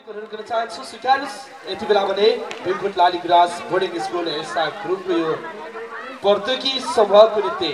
ग्रहण गर्न चाहन्छु स्वीकार्नुहोस् यति बेला भने भीमपुट लालीगुराँस बोर्डिङ स्कुल एसा ग्रुपको यो प्रतियोगी समूहको नृत्य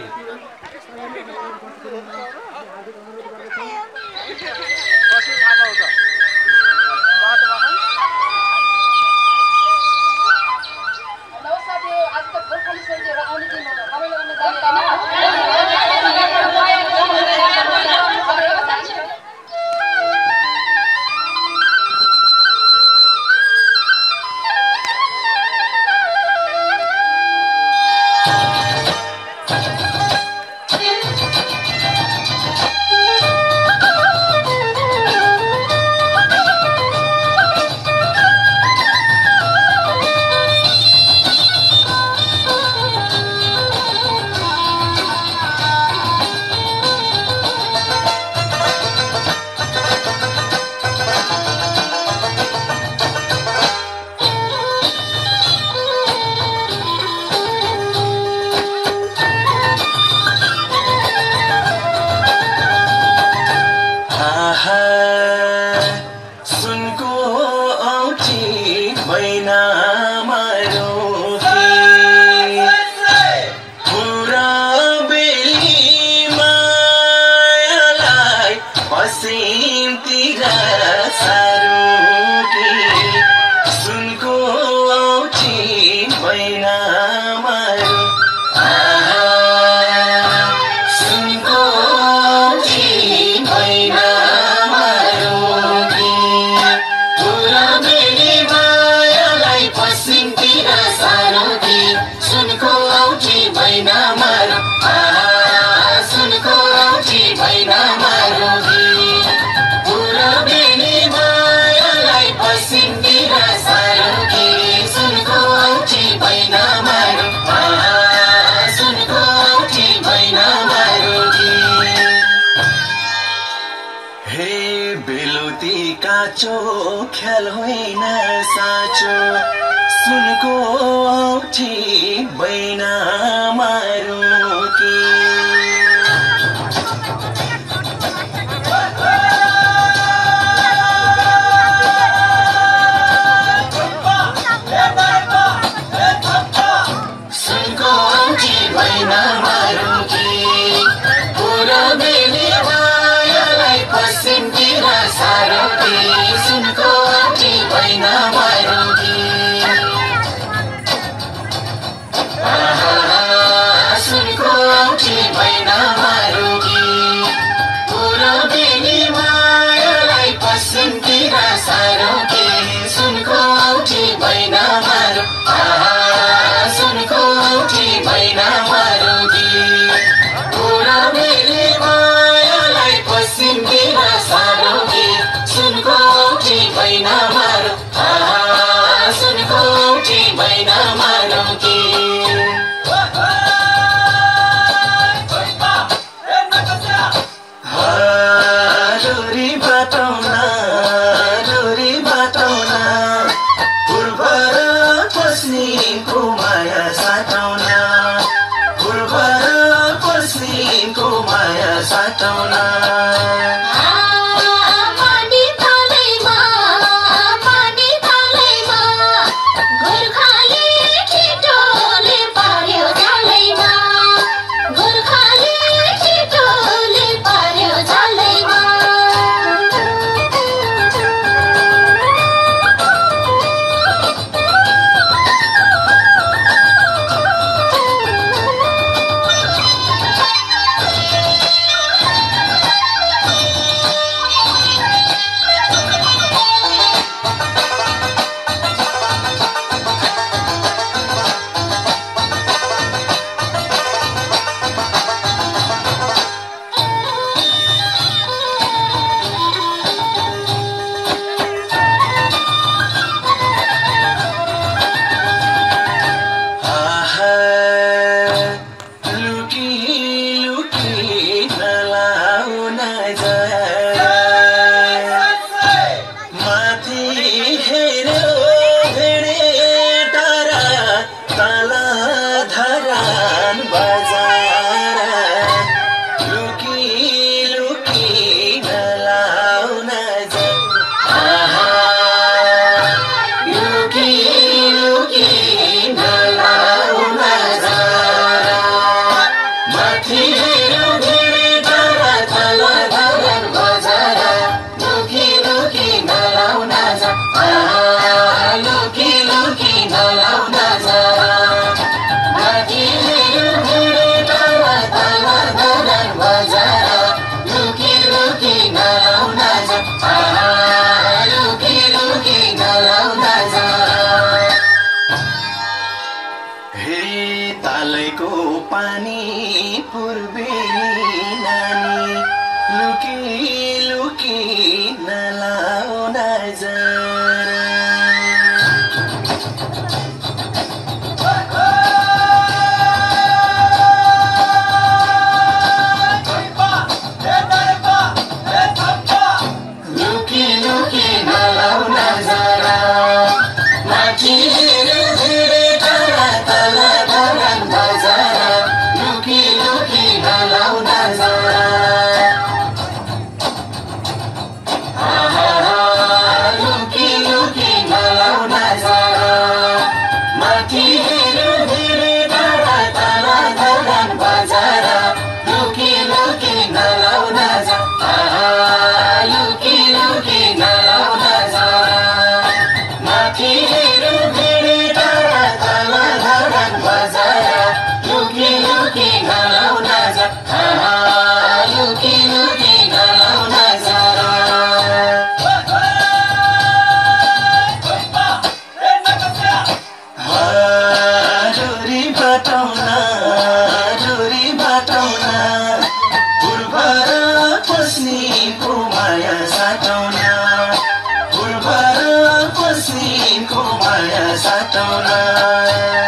ख्याल होइन साँचो सुनको औठी बैना मारू कि सुनको औठी बैना मारू कि पुरा बेली मायालाई पश्चिमतिर सारो कि सुनको औठी बैना मारू कि सुनको औठी बैना मारू कि पुरा बेली मायालाई पश्चिमतिर सारो कि सुनको औठी बैना मारू सुनको औठी बैना मारू कि पुरा बेली मायालाई पश्चिमतिर सारो कि सुनको औठी बैना मारू सुनको औठी बैना मारू कि लोरी बाटौना पूर्व र पश्चिमको माया साटौना पूर्व र पश्चिमको माया साटौना साटौना